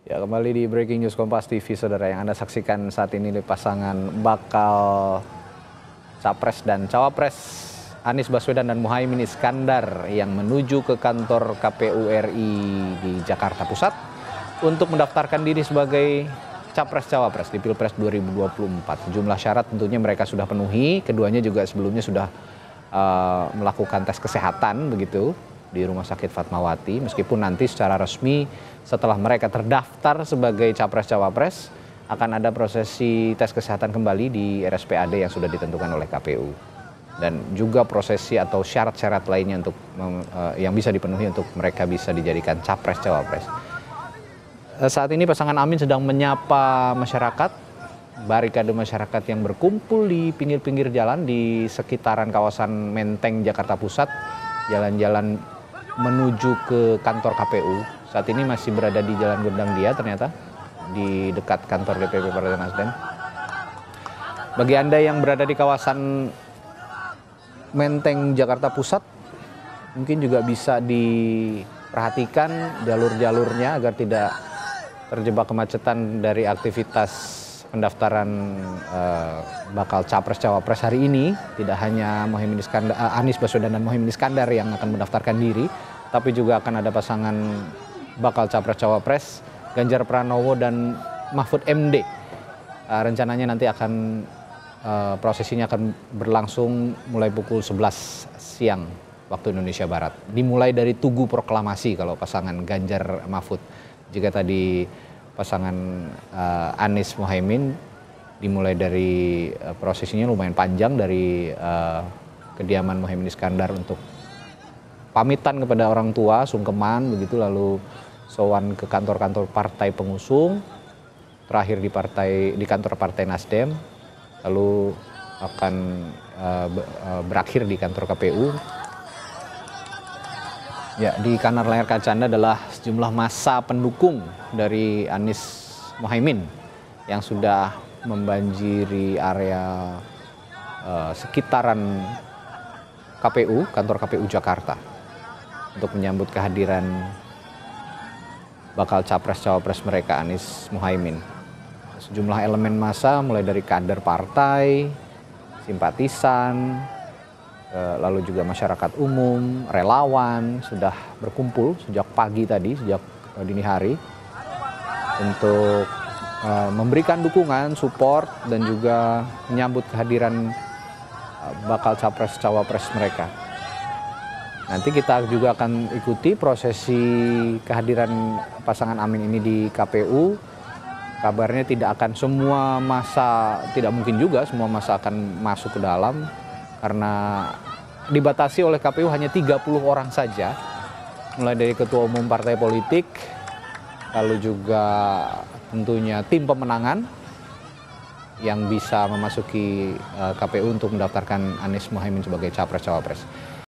Ya, kembali di Breaking News Kompas TV, saudara. Yang Anda saksikan saat ini di pasangan bakal Capres dan Cawapres Anies Baswedan dan Muhaimin Iskandar yang menuju ke kantor KPU RI di Jakarta Pusat untuk mendaftarkan diri sebagai Capres-Cawapres di Pilpres 2024. Sejumlah syarat tentunya mereka sudah penuhi. Keduanya juga sebelumnya sudah melakukan tes kesehatan begitu di Rumah Sakit Fatmawati, meskipun nanti secara resmi setelah mereka terdaftar sebagai Capres-Cawapres akan ada prosesi tes kesehatan kembali di RSPAD yang sudah ditentukan oleh KPU, dan juga prosesi atau syarat-syarat lainnya untuk yang bisa dipenuhi untuk mereka bisa dijadikan Capres-Cawapres. Saat ini pasangan Amin sedang menyapa masyarakat, barikade masyarakat yang berkumpul di pinggir-pinggir jalan di sekitaran kawasan Menteng, Jakarta Pusat, jalan-jalan menuju ke kantor KPU. Saat ini masih berada di Jalan Gondang Dia ternyata, di dekat kantor DPP Partai Nasdem. Bagi Anda yang berada di kawasan Menteng, Jakarta Pusat, mungkin juga bisa diperhatikan jalur-jalurnya agar tidak terjebak kemacetan dari aktivitas pendaftaran bakal Capres-Cawapres hari ini. Tidak hanya Anies Baswedan dan Muhaimin Iskandar yang akan mendaftarkan diri, tapi juga akan ada pasangan bakal Capres-Cawapres Ganjar Pranowo dan Mahfud MD. Rencananya nanti akan prosesinya akan berlangsung mulai pukul 11 siang waktu Indonesia Barat. Dimulai dari Tugu Proklamasi kalau pasangan Ganjar Mahfud. Jika tadi pasangan Anies Muhaimin dimulai dari prosesinya lumayan panjang dari kediaman Muhaimin Iskandar untuk pamitan kepada orang tua, sungkeman begitu, lalu sowan ke kantor-kantor partai pengusung, terakhir di kantor Partai Nasdem, lalu akan berakhir di kantor KPU. Ya, di kanan layar kaca Anda adalah sejumlah massa pendukung dari Anies Muhaimin yang sudah membanjiri area sekitaran KPU, kantor KPU Jakarta, untuk menyambut kehadiran bakal Capres-Cawapres mereka Anies Muhaimin. Sejumlah elemen massa mulai dari kader partai, simpatisan, lalu juga masyarakat umum, relawan sudah berkumpul sejak pagi tadi, sejak dini hari untuk memberikan dukungan, support, dan juga menyambut kehadiran bakal Capres-Cawapres mereka. Nanti kita juga akan ikuti prosesi kehadiran pasangan Amin ini di KPU. Kabarnya tidak akan semua massa, tidak mungkin juga semua massa akan masuk ke dalam, karena dibatasi oleh KPU hanya 30 orang saja, mulai dari ketua umum partai politik, lalu juga tentunya tim pemenangan yang bisa memasuki KPU untuk mendaftarkan Anies Muhaimin sebagai Capres-Cawapres.